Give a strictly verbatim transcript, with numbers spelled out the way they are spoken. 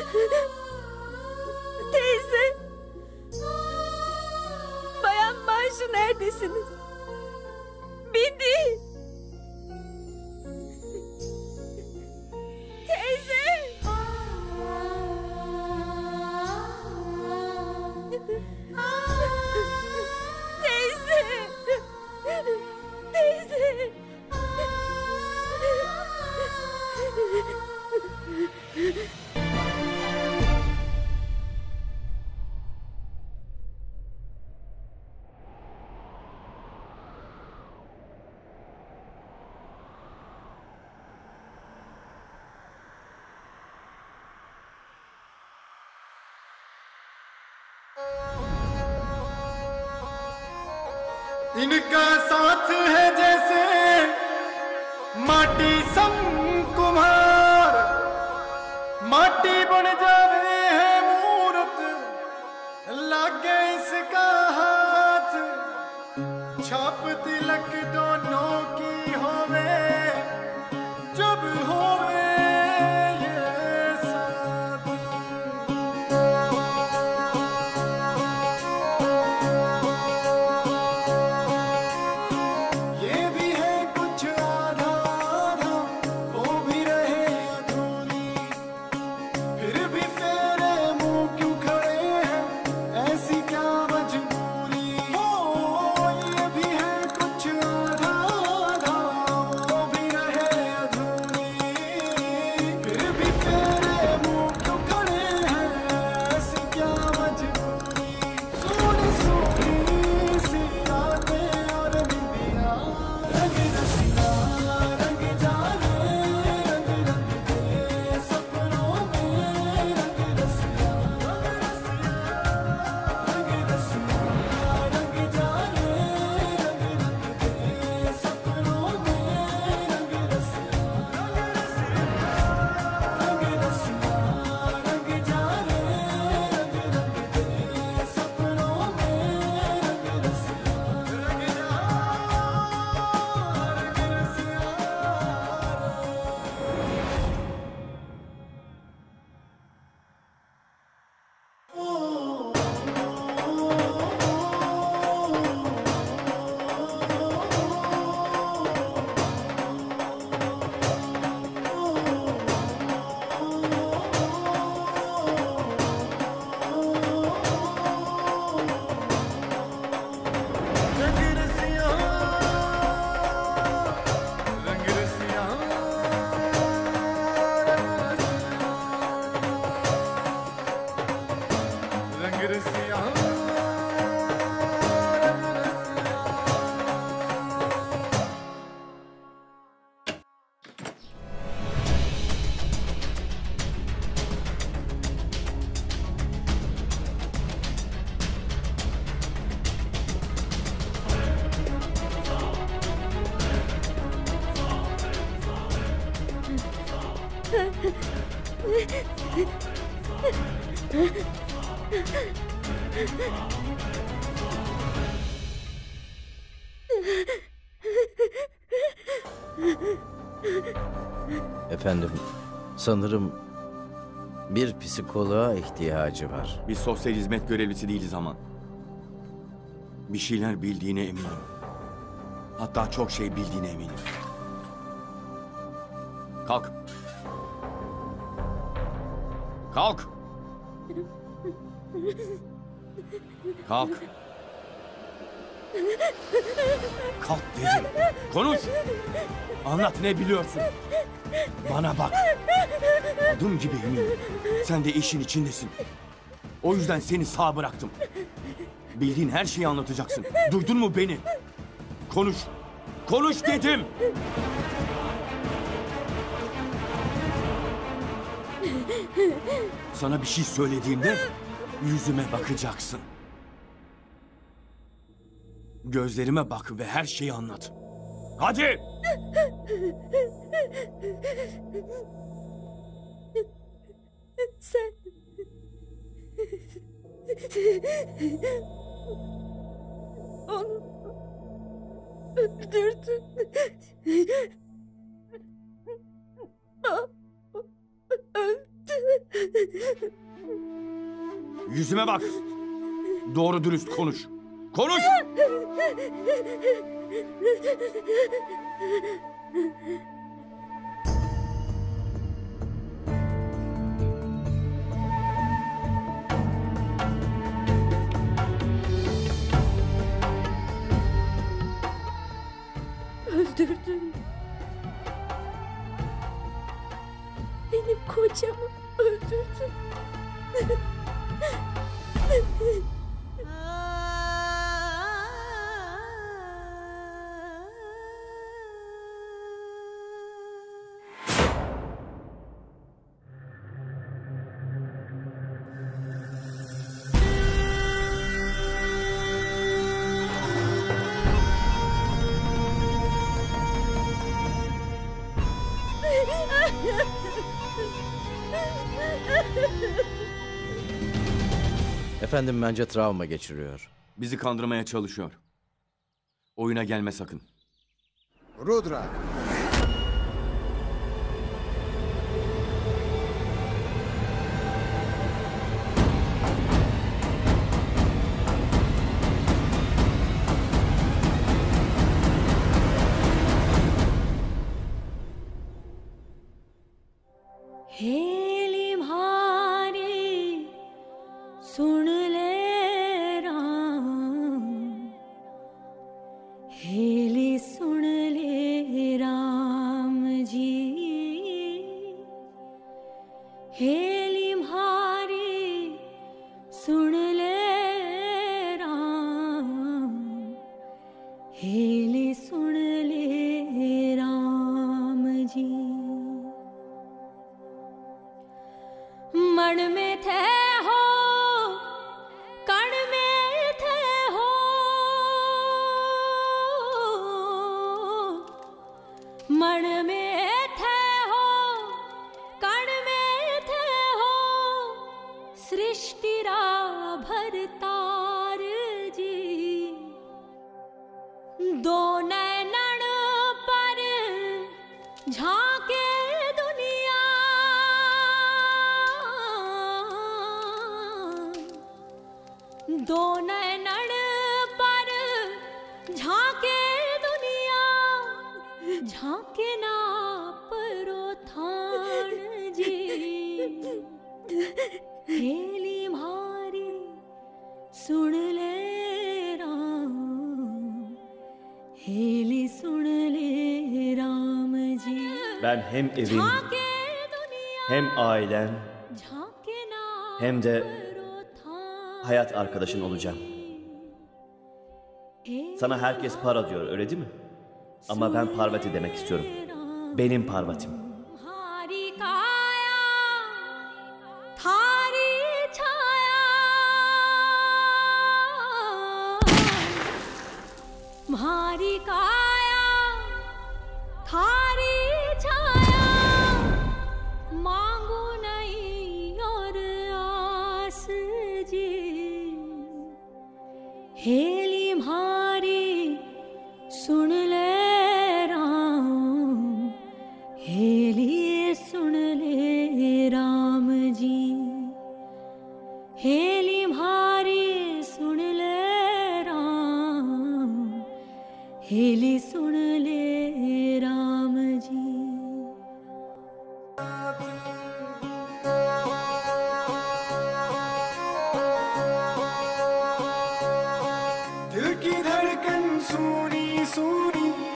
Teyze. Bayan Manşu neredesiniz? Bindi. Teyze. Teyze. Teyze. इनका साथ है जैसे माटी संग कुम्हार, माटी बन जावे है मूरत, लागे इसका हाथ, छाप तिलक दोनों की होवे, जब होवे Efendim, sanırım bir psikoloğa ihtiyacı var. Biz sosyal hizmet görevlisi değiliz ama bir şeyler bildiğine eminim. Hatta çok şey bildiğine eminim. Kalk. Kalk. Kalk. Kalk dedim. Konuş. Anlat, ne biliyorsun? Bana bak. Adım gibi eminim. Sen de işin içindesin. O yüzden seni sağ bıraktım. Bildiğin her şeyi anlatacaksın. Duydun mu beni? Konuş. Konuş dedim. Sana bir şey söylediğimde yüzüme bakacaksın. Gözlerime bak ve her şeyi anlat. Hadi! Sen... Onu öldürdün. O öldü. Yüzüme bak. Doğru dürüst konuş. Konuş! Öldürdün. Benim kocamı öldürdün. Efendim bence travma geçiriyor. Bizi kandırmaya çalışıyor. Oyuna gelme sakın. Rudra. हेली भारी सुन ले Ram, heli सुन ले Ram ji, heli भारी सुन ले Ram, heli सुन ले राम जी। मन में थे हो कण में थे हो, मन में थे हो कण में थे हो, सृष्टि रा भरतार जी। दो नैनन पर झांके दुनिया, दो नैनन पर झांके दुनिया, झांके ना परो थान जी। हेली मारी सुन ले राम, हेली सुन ले Ram ji. Ben hem evin, झांके दुनिया, hem ailen, झांके ना hem de परो थान hayat arkadaşın olacağım. Sana herkes para diyor, öyle değil mi? Ama ben Parvati demek istiyorum. Benim Parvati'm. हारी काया थारी छाया, म्हारी काया थारी छाया, मांगू नहीं और आस जी। हेली म्हारी सुन ले राम, हेली सुन ले राम जी। हेली म्हारी सुन ले राम, हेली सुन ले राम जी। दिल की धड़कन सुनी सुनी